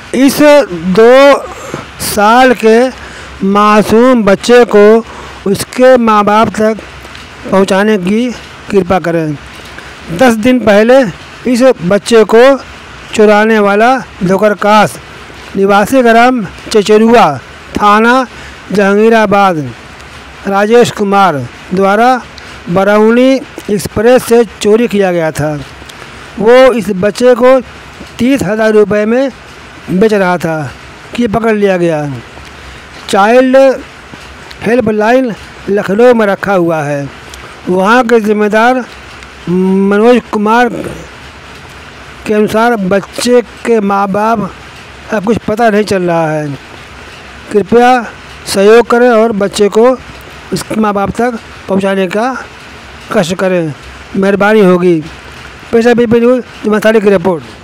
इस 2 साल के मासूम बच्चे को उसके माँ बाप तक पहुंचाने की कृपा करें। 10 दिन पहले इस बच्चे को चुराने वाला धोकरकाश निवासी ग्राम चचेरुआ, थाना जहांगीराबाद, राजेश कुमार द्वारा बरौनी एक्सप्रेस से चोरी किया गया था। वो इस बच्चे को 30,000 रुपये में बेच रहा था कि पकड़ लिया गया। चाइल्ड हेल्पलाइन लखनऊ में रखा हुआ है। वहाँ के जिम्मेदार मनोज कुमार के अनुसार बच्चे के माँ बाप अब कुछ पता नहीं चल रहा है। कृपया सहयोग करें और बच्चे को उसके माँ बाप तक पहुँचाने का कष्ट करें, मेहरबानी होगी। पेश है बीपी न्यूज़ जुम्मन सादिक की रिपोर्ट।